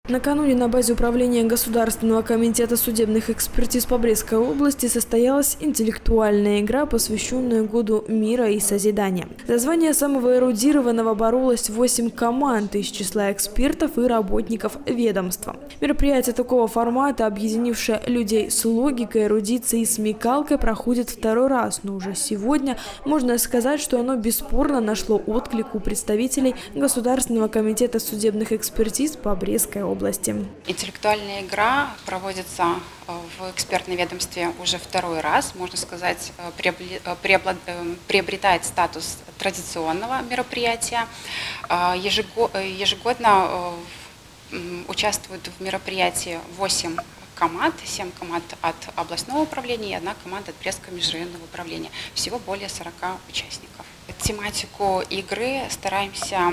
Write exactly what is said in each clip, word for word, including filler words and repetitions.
Накануне на базе управления Государственного комитета судебных экспертиз по Брестской области состоялась интеллектуальная игра, посвященная Году мира и созидания. За звание самого эрудированного боролось восемь команд из числа экспертов и работников ведомства. Мероприятие такого формата, объединившее людей с логикой, эрудицией и смекалкой, проходит второй раз, но уже сегодня можно сказать, что оно бесспорно нашло отклик у представителей Государственного комитета судебных экспертиз по Брестской области. Интеллектуальная игра проводится в экспертном ведомстве уже второй раз, можно сказать, приобретает статус традиционного мероприятия. Ежегодно участвуют в мероприятии восемь команд, семь команд от областного управления и одна команда от Брестского межрайонного управления. Всего более сорока участников. Тематику игры стараемся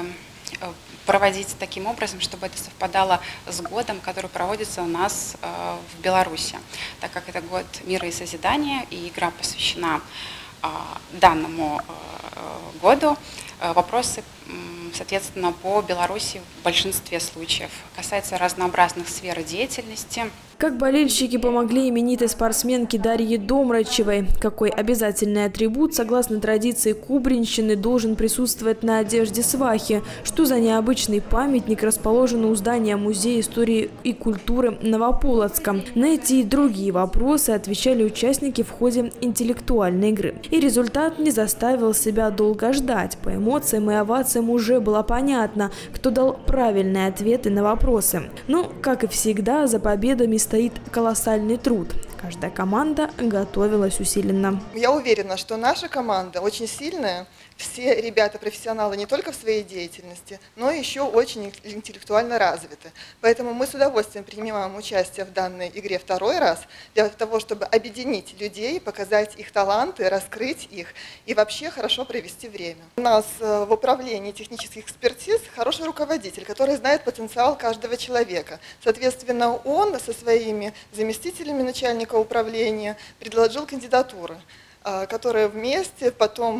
проводить таким образом, чтобы это совпадало с годом, который проводится у нас э, в Беларуси. Так как это год мира и созидания, и игра посвящена э, данному э, году, э, вопросы, э, соответственно, по Беларуси в большинстве случаев. Касается разнообразных сфер деятельности. Как болельщики помогли именитой спортсменке Дарье Домрачевой? Какой обязательный атрибут, согласно традиции кубринщины, должен присутствовать на одежде свахи? Что за необычный памятник расположен у здания Музея истории и культуры Новополоцка? На эти и другие вопросы отвечали участники в ходе интеллектуальной игры. И результат не заставил себя долго ждать. По эмоциям и овациям уже было понятно, кто дал правильные ответы на вопросы. Но, как и всегда, за победами стоит колоссальный труд. Каждая команда готовилась усиленно. Я уверена, что наша команда очень сильная. Все ребята профессионалы не только в своей деятельности, но еще очень интеллектуально развиты. Поэтому мы с удовольствием принимаем участие в данной игре второй раз, для того, чтобы объединить людей, показать их таланты, раскрыть их и вообще хорошо провести время. У нас в управлении технических экспертиз хороший руководитель, который знает потенциал каждого человека. Соответственно, он со своими заместителями начальника управления предложил кандидатуры, которые вместе потом,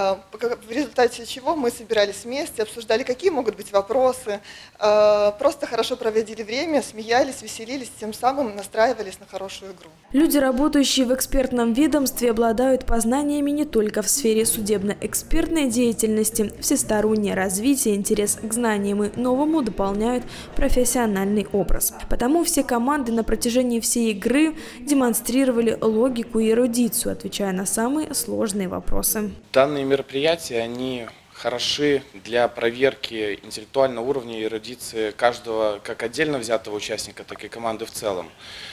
в результате чего мы собирались вместе, обсуждали, какие могут быть вопросы, просто хорошо проводили время, смеялись, веселились, тем самым настраивались на хорошую игру. Люди, работающие в экспертном ведомстве, обладают познаниями не только в сфере судебно-экспертной деятельности. Всестороннее развитие, интерес к знаниям и новому дополняют профессиональный образ. Потому все команды на протяжении всей игры демонстрировали логику и эрудицию, отвечая на самые сложные вопросы. Данные мероприятия, они хороши для проверки интеллектуального уровня и эрудиции каждого, как отдельно взятого участника, так и команды в целом.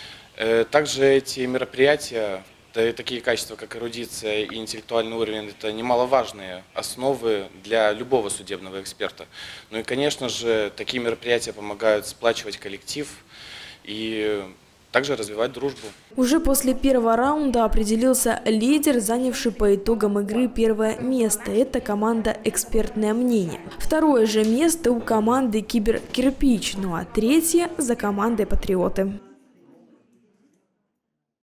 Также эти мероприятия, такие качества, как эрудиция и интеллектуальный уровень, это немаловажные основы для любого судебного эксперта. Ну и, конечно же, такие мероприятия помогают сплачивать коллектив и также развивать дружбу. Уже после первого раунда определился лидер, занявший по итогам игры первое место. Это команда «Экспертное мнение». Второе же место у команды «Киберкирпич», ну а третье за командой «Патриоты».